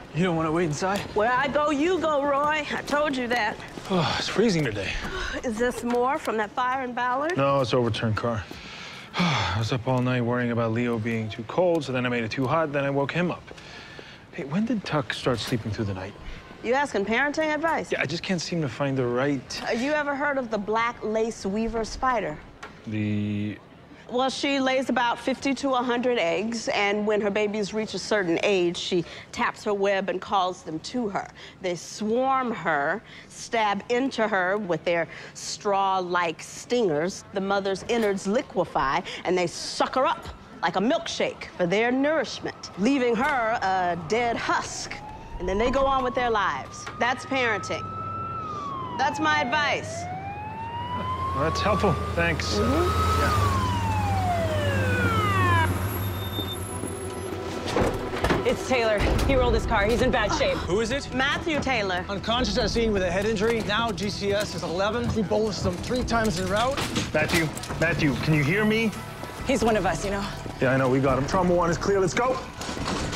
You don't want to wait inside? Where I go, you go, Roy. I told you that. Oh, it's freezing today. Is this more from that fire in Ballard? No, it's an overturned car. I was up all night worrying about Leo being too cold, so then I made it too hot, then I woke him up. Hey, when did Tuck start sleeping through the night? You asking parenting advice? Yeah, I just can't seem to find the right... Have you ever heard of the black lace weaver spider? Well, she lays about 50 to 100 eggs, and when her babies reach a certain age, she taps her web and calls them to her. They swarm her, stab into her with their straw-like stingers. The mother's innards liquefy, and they suck her up like a milkshake for their nourishment, leaving her a dead husk. And then they go on with their lives. That's parenting. That's my advice. Well, that's helpful. Thanks. Yeah. It's Taylor. He rolled his car. He's in bad shape. Who is it? Matthew Taylor. Unconscious at scene with a head injury. Now GCS is 11. We bolused him 3 times en route. Matthew, can you hear me? He's one of us, you know. Yeah, I know. We got him. Trauma 1 is clear. Let's go.